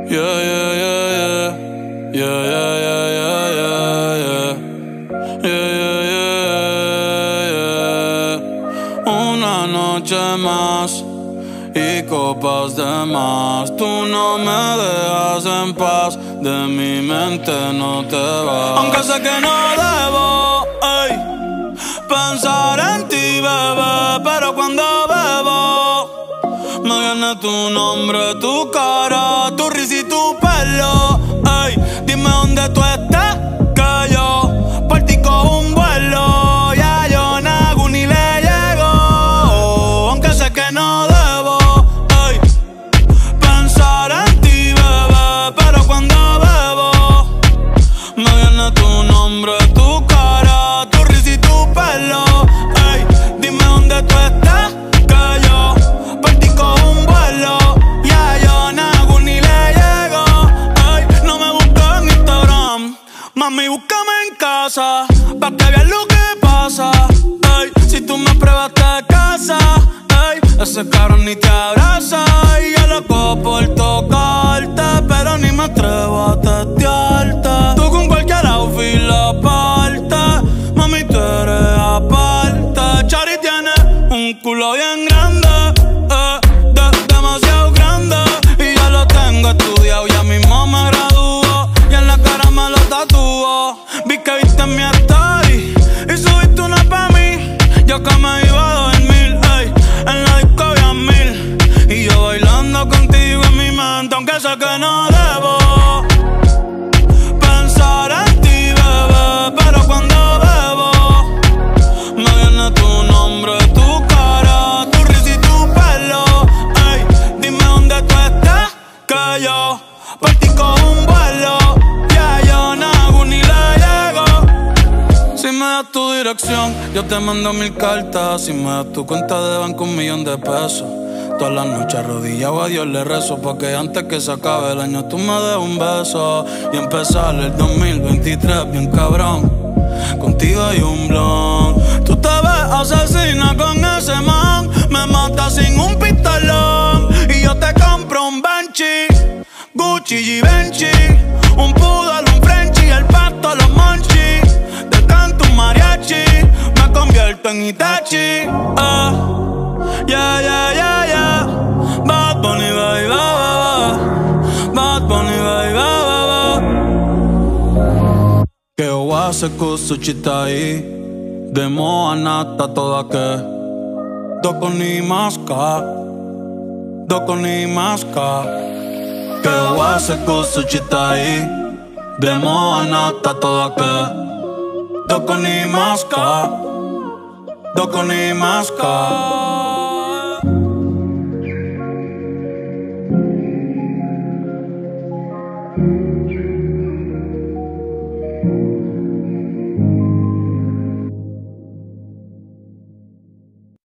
Yeah, yeah, yeah, yeah. Yeah, yeah, yeah, yeah, yeah, yeah. Yeah, yeah, yeah, yeah. Una noche más y copas de más. Tú no me dejas en paz, de mi mente no te vas. Aunque sé que no debo, ey, pensar en ti, bebé, pero cuando bebo me viene tu nombre, tu cara, tu risa y tu pelo. Ey, dime dónde tú estás, que yo por ti cojo un vuelo. Ya yo nago ni le llego, aunque sé que no debo, ey, pensar en ti, bebé, pero cuando bebo me viene tu nombre, tu cara, tu risa y tu pelo. Ey, dime dónde tú estás, que yo por ti cojo un vuelo. Ya yo nago ni le llego. Ey, no me busques en Instagram, mami, búscame en casa, pa' que veas lo que pasa. Ey, si tú me pruebas te casa, ey, ese cabrón ni te abraza. Y yo loco por tocarte, pero ni me atrevo a testearte. Tú con cualquier outfit la parte, mami, tú eres aparte. Chari tiene un culo bien grande, demasiado grande, y ya lo tengo estudiado, ya mismo me gradúo, y en la cara me lo tatúo. Vi que viste mi story y subiste una pa' mí, yo que me iba a dormir, ey, en la disco había 1000, y yo bailando contigo en mi mente, aunque sé que no debo pensar en ti, bebé, pero cuando bebo me viene tu nombre, tu cara, tu risa y tu pelo. Ey, dime dónde tú estás, que yo por ti cojo un vuelo. Ya yo nago ni le llego. Si me das tu dirección, yo te mando 1000 cartas. Si me das tu cuenta de banco, 1.000.000 de pesos. Todas las noches arrodillado a Dios le rezo, porque antes que se acabe el año tú me des un beso y empezar el 2023 bien cabrón. Contigo hay un blon. Tú te ves asesina con ese man, me matas sin un pistolón. Y yo te compro un Benchi, Gucci, Givenchy, un poodle, un Frenchie, el pasto, los monchis. Te canto un mariachi, me convierto en Itachi. Yeah, yeah, yeah, yeah. Bad Bunny, baby, Bad Bunny, baby. Che oase kusu chitai, demo anata toda ke. Doko ni maska, doko ni maska. Che oase kusu chitai, demo anata toda ke. Doko ni maska, doko ni maska.